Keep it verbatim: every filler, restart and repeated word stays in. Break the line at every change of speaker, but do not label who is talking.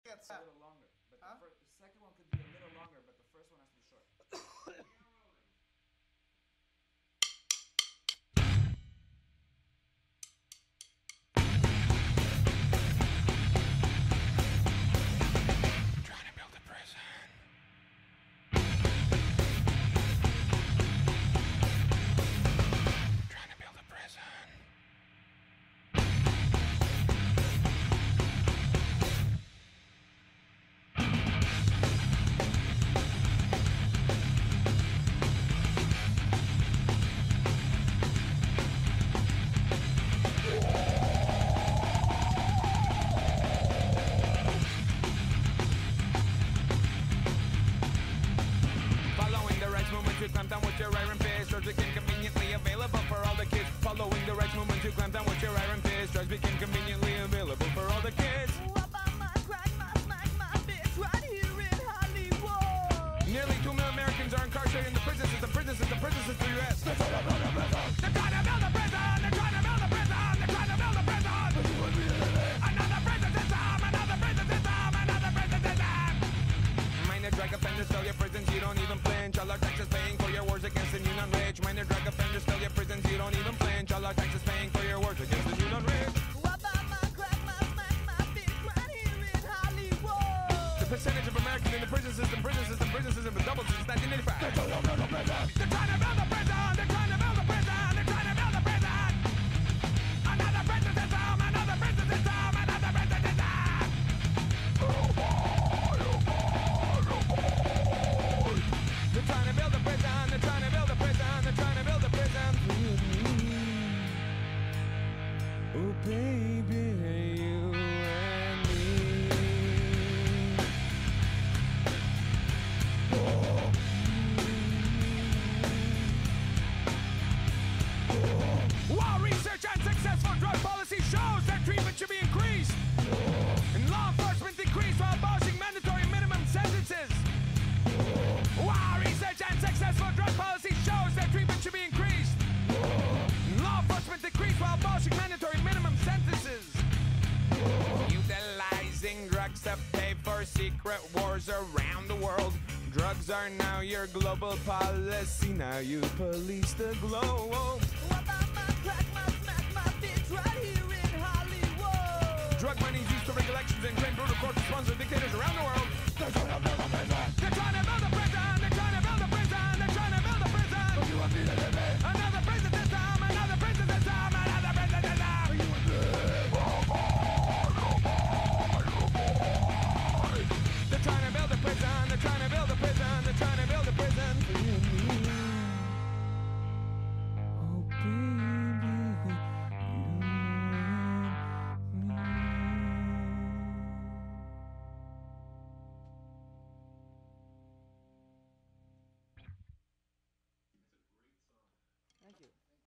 It's
a little longer. But
huh?
the, first, the second one could be a little longer, but the first one has to be short.
Trying to build a prison. Trying to build a prison. To clamp down with your iron fist. Drugs became conveniently available for all the kids. Following the rights movement to clamp down with your iron fist. Drugs became conveniently available for all the kids. Nearly two million Americans are incarcerated in the prison system. Prison system, prison system, U S. They're trying to build a prison. They're trying to build a prison. They're trying to build a prison. They're trying to build a prison. Another prison system. Another prison system. Another prison system. Minor drug offenders, fill your prisons. You don't even flinch. All our taxes paying for your wars against the new non-rich. Minor drug offenders, fill your prisons. You don't even flinch. All our taxes paying for your wars against the new non-rich. The percentage of Americans in the prison system, prison system, prison system has doubled since nineteen eighty-five. They're trying to build a prison. They're trying to build a prison. They're trying to build a prison. They're trying to build a prison. Another prison system. Another prison system. Another prison system. They're trying to build a prison. They're trying to build a prison. They're trying to build a prison. Oh baby, you and me. While research and successful drug policy shows that treatment should be increased, and law enforcement decreased while abolishing mandatory minimum sentences. While research and successful drug policy shows that treatment should be increased, and law enforcement decreased while abolishing mandatory minimum sentences. Utilizing drugs to pay for secret wars around the world. Drugs are now your global policy. Now you police the globe. Drug money is used to rig elections and train brutal courts to sponsor dictators around the world. They're trying to build a prison. They're trying to build a prison. They're trying to build a prison. They're trying to build a prison. But you want me to live it? Another prison system. Another prison system. Another prison system. You want me to live? They're trying to build a prison. They're trying to build a prison. They're trying to build a prison.